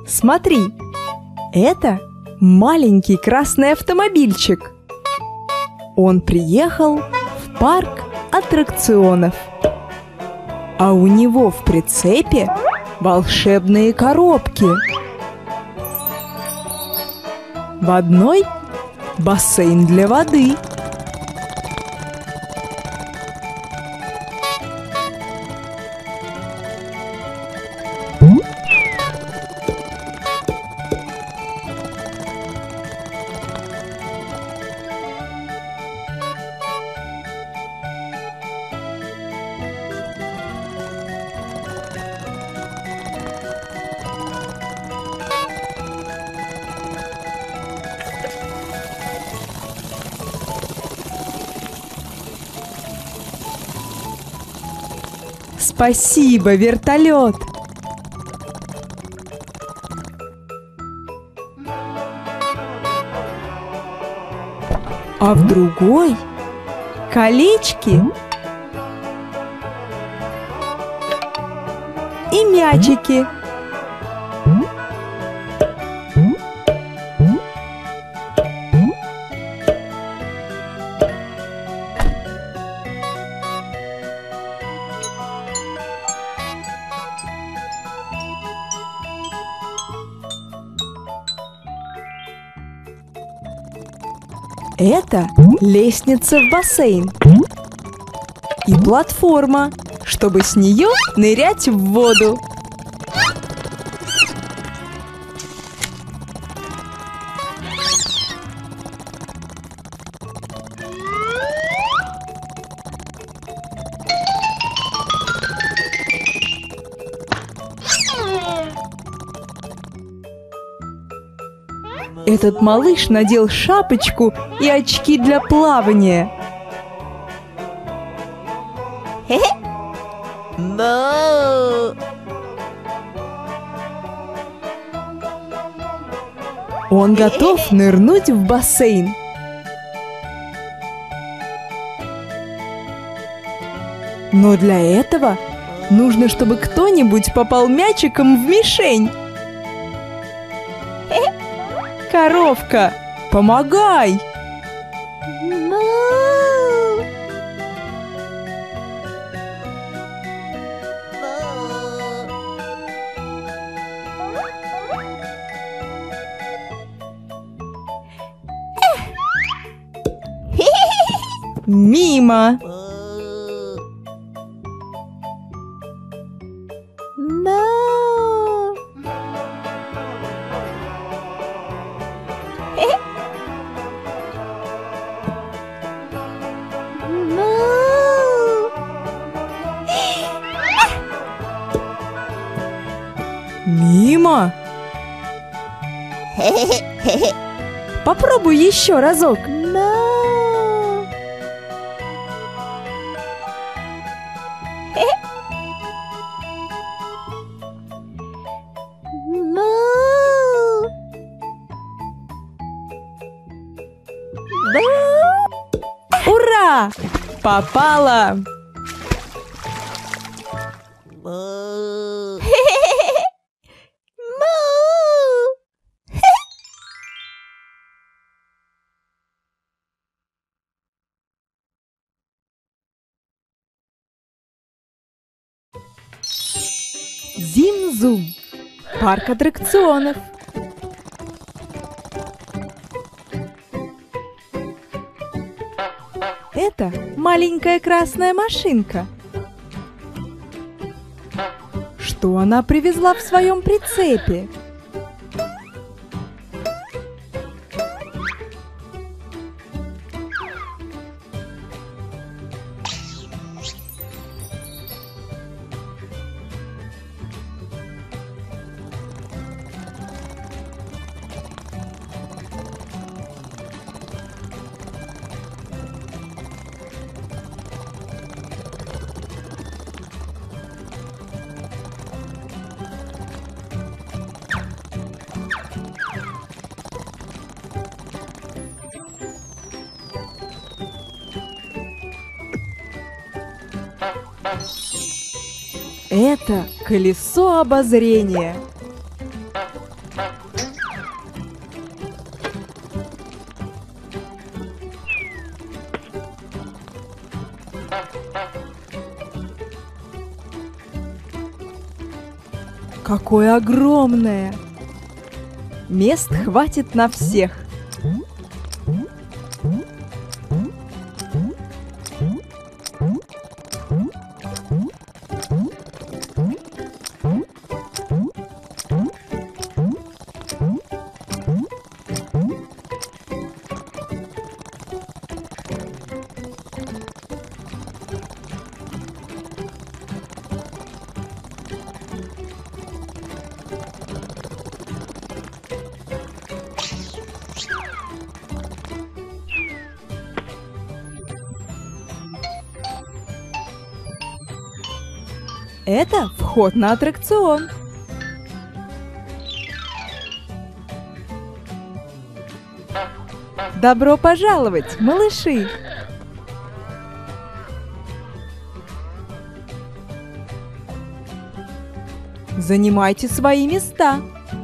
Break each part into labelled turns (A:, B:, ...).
A: Смотри, это маленький красный автомобильчик. Он приехал в парк аттракционов. А у него в прицепе волшебные коробки. В одной бассейн для воды. Спасибо, вертолет! А в другой колечки и мячики. Это лестница в бассейн и платформа, чтобы с нее нырять в воду. Этот малыш надел шапочку и очки для плавания. Он готов нырнуть в бассейн. Но для этого нужно, чтобы кто-нибудь попал мячиком в мишень. Коровка, помогай! Мимо! Мимо? Попробуй еще разок. Ура! Попала! Зим-зум. Парк аттракционов. Это маленькая красная машинка. Что она привезла в своем прицепе? Это колесо обозрения. Какое огромное! Мест хватит на всех. Это вход на аттракцион. Добро пожаловать, малыши! Занимайте свои места.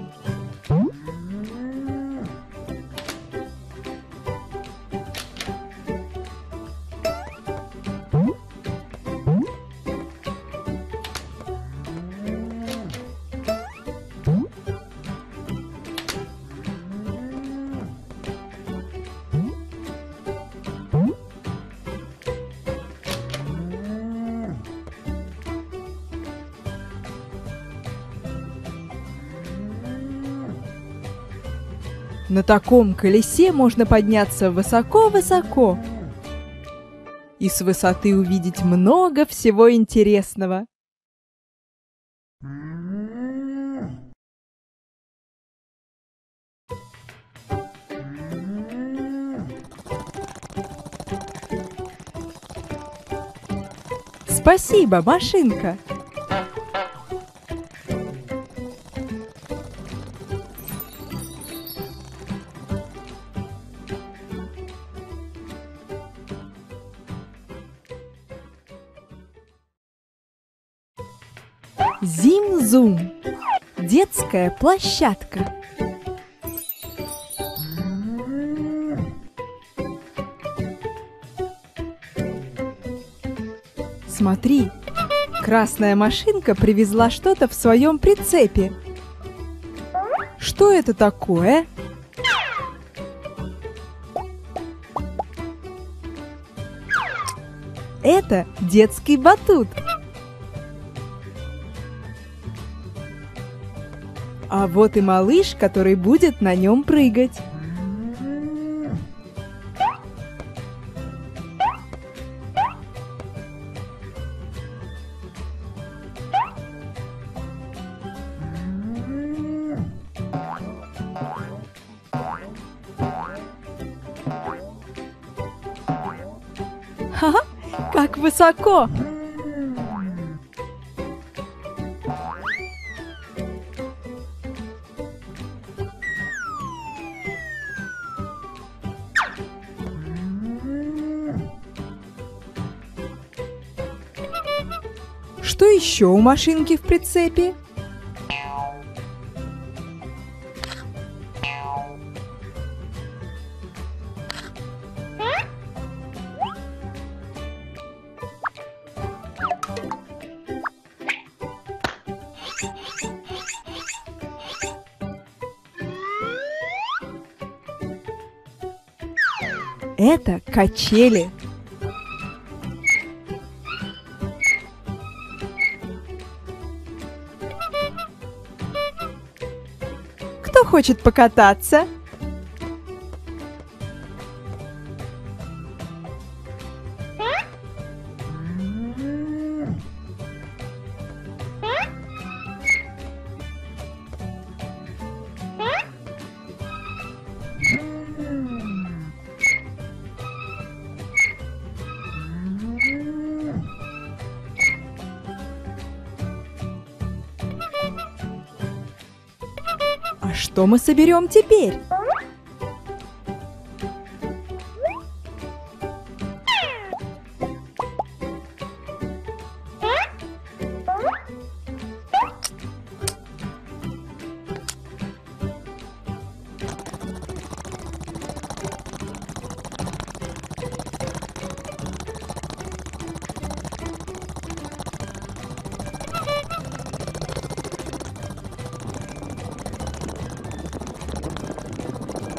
A: На таком колесе можно подняться высоко-высоко и с высоты увидеть много всего интересного. Спасибо, машинка! Зим-зум. Детская площадка. Смотри, красная машинка привезла что-то в своем прицепе. Что это такое? Это детский батут. А вот и малыш, который будет на нем прыгать. Ха-ха, как высоко! Что еще у машинки в прицепе? Это качели. Кто хочет покататься? А что мы соберем теперь?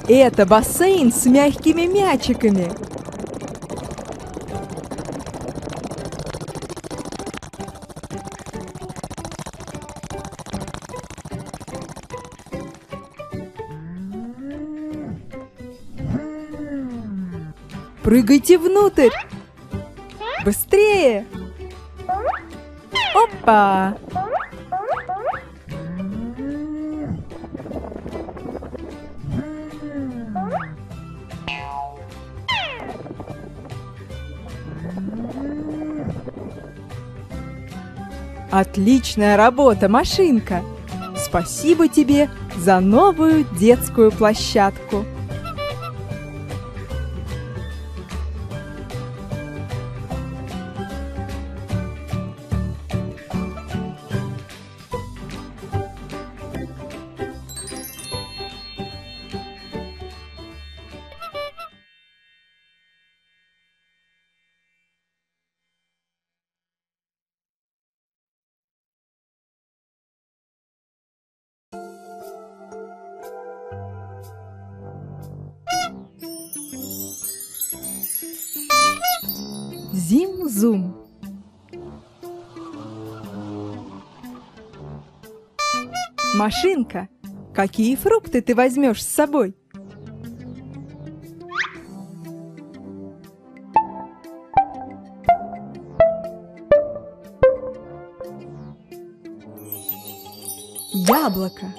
A: Это бассейн с мягкими мячиками. Прыгайте внутрь! Быстрее! Опа! Отличная работа, машинка! Спасибо тебе за новую детскую площадку. Зим-зум. Машинка, какие фрукты ты возьмешь с собой? Яблоко.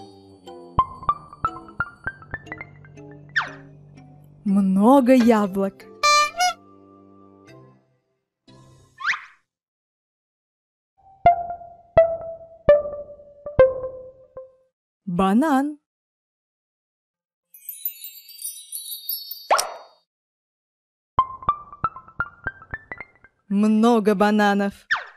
A: Много яблок. Банан. Много бананов.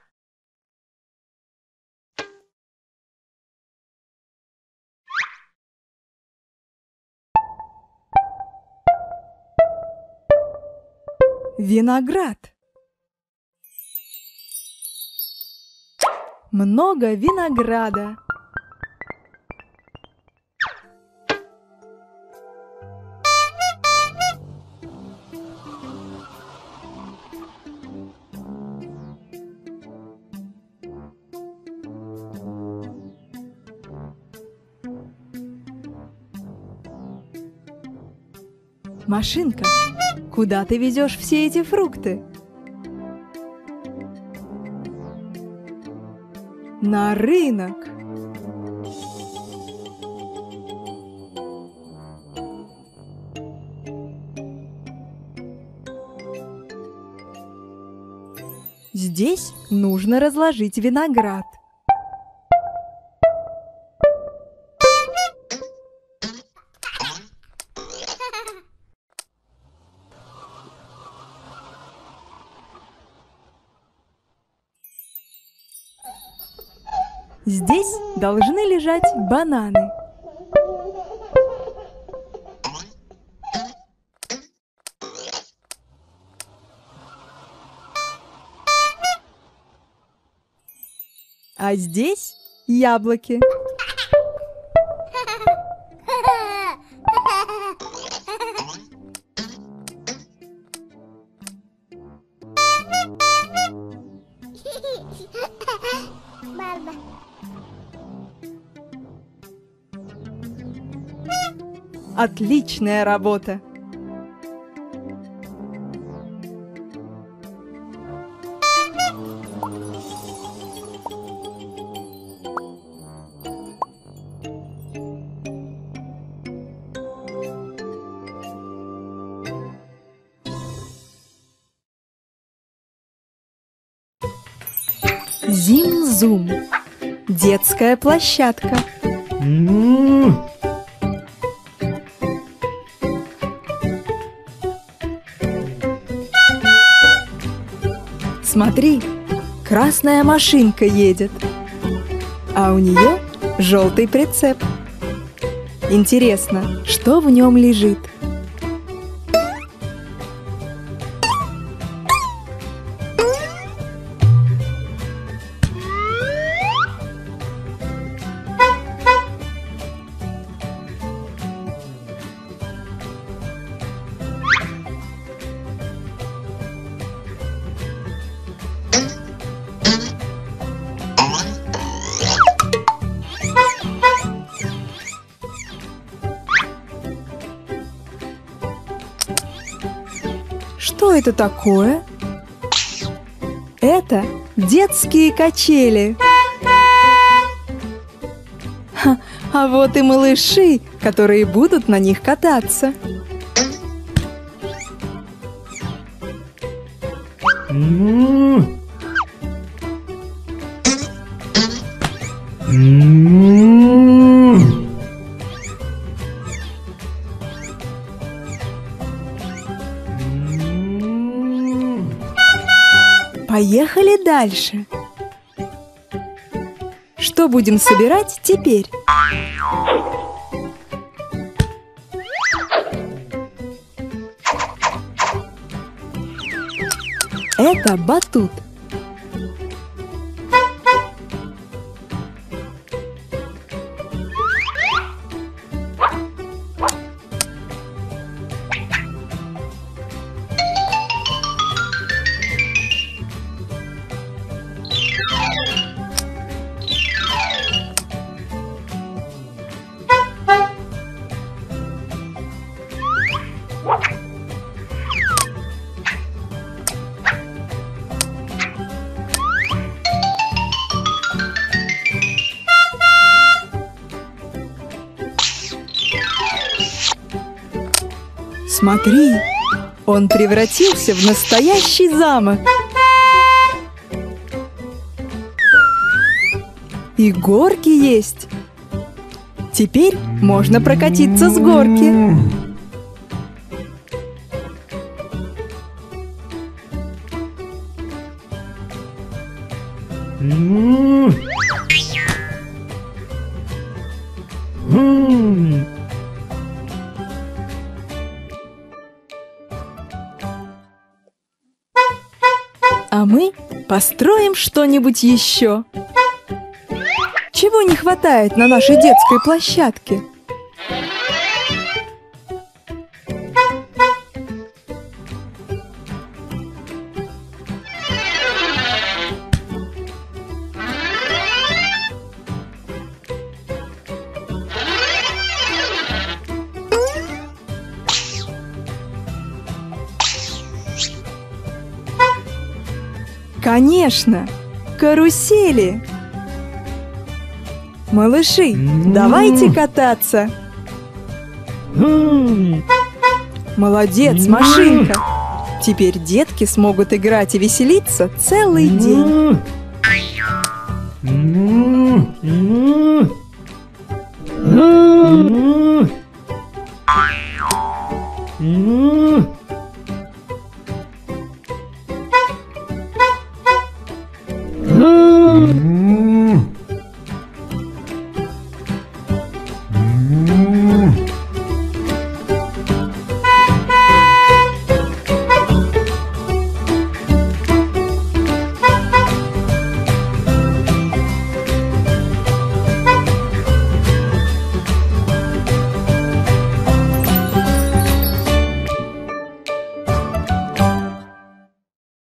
A: Виноград. Много винограда. Машинка, куда ты везешь все эти фрукты? На рынок. Здесь нужно разложить виноград. Здесь должны лежать бананы. А здесь яблоки. Отличная работа! Зим-зум. Детская площадка. Смотри, красная машинка едет, а у нее желтый прицеп. Интересно, что в нем лежит? Что это такое? Это детские качели. А вот и малыши, которые будут на них кататься. Поехали дальше. Что будем собирать теперь? Это батут. Смотри, он превратился в настоящий замок. И горки есть. Теперь можно прокатиться с горки. А мы построим что-нибудь еще. Чего не хватает на нашей детской площадке? Конечно, карусели. Малыши, давайте кататься. Молодец, машинка. Теперь детки смогут играть и веселиться целый день.